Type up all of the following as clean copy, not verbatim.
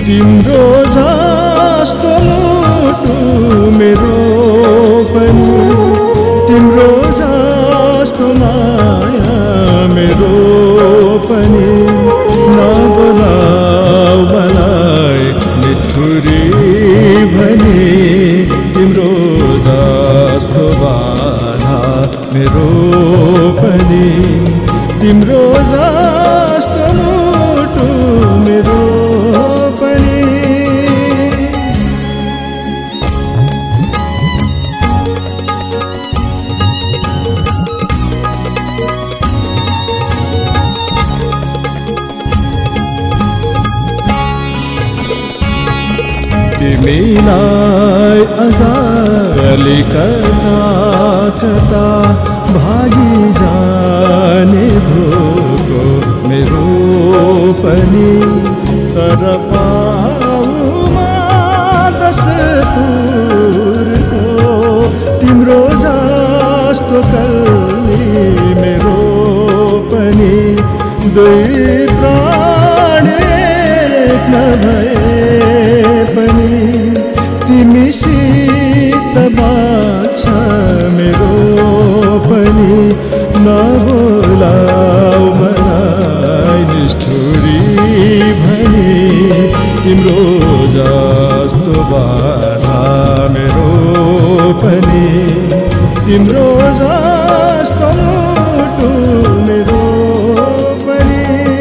तिम्रो जस्तो मुटु मेरो पनि, तिम्रो जस्तो माया मेरो पनि, नबोलाऊ मलाई निठुरी भनी, तिम्रो जस्तो बाधा मेरो पनि, तिम्रो जस्तो मुटु मेरो पनि। तिमीलाई अगाडि कता कता भागी जाने धोको मेरो पनि, तर पाउमा दस्तुरको तिम्रो जस्तो कल्ली मेरो पनि, दुई प्राण एक नभए पनि, तिमीसित बाँच्छ मेरो पनि, नबोलाऊ मलाई निष्ठुरी भनी, तिम्रो जस्तो बाधा मेरो पनि, तिम्रो जस्तो मुटु मेरो पनि।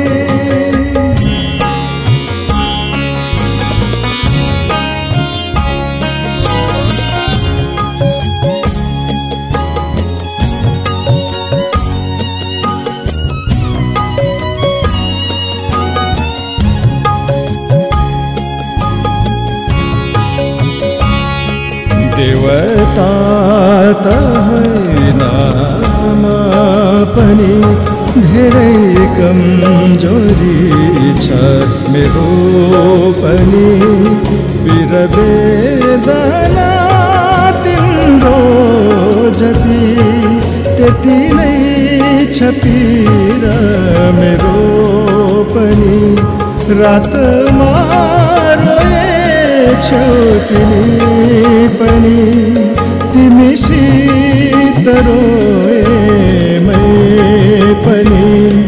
देवता त होइन म पनि, धेरै कमजोरी छ मेरो पनि, पीर वेदना तिम्रो जति त्यति नै छ पीर मेरो पनि, रातमा रोएछौ तिमी पनि, तिमीसित रोए मै पनि,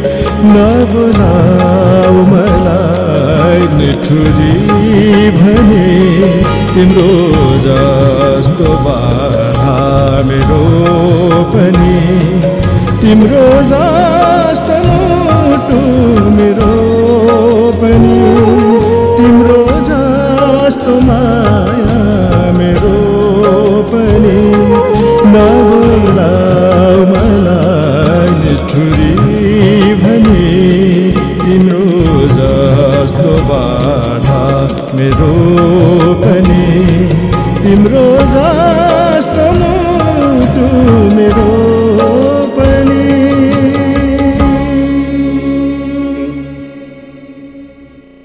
नबोलाऊ मलाई निठुरी भनी, तिम्रो जस्तो बाधा मेरो पनि, तिम्रो जस्तो मुटु मेरो पनि, तिम्रो जस्तो माया मेरो पनि, नबोलाऊ मलाई निठुरी भनी, तिम्रो जस्तो बाधा मेरो पनि, तिम्रो